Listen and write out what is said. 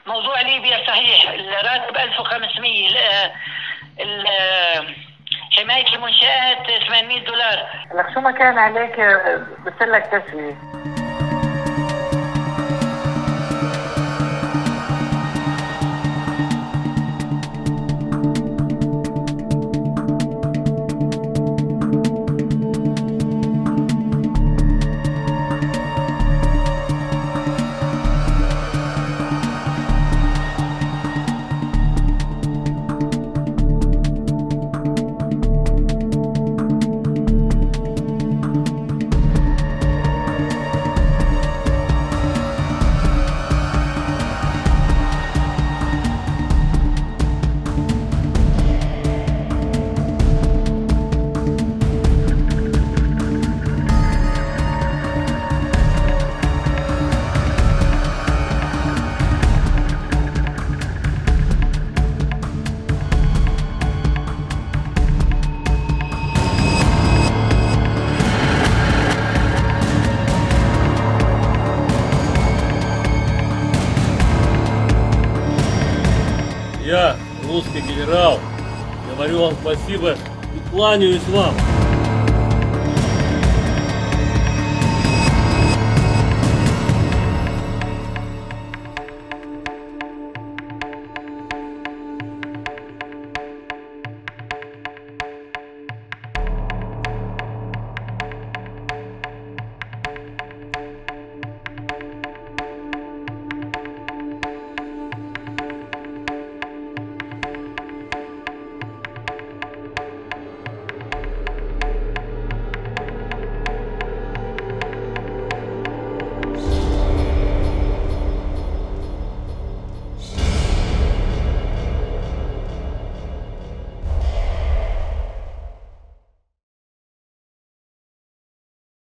موضوع ليبيا صحيح، الراتب 1500. حماية المنشآت $800. لك شو ما كان عليك بسلك تسوية. Я, русский генерал, говорю вам спасибо и кланяюсь вам.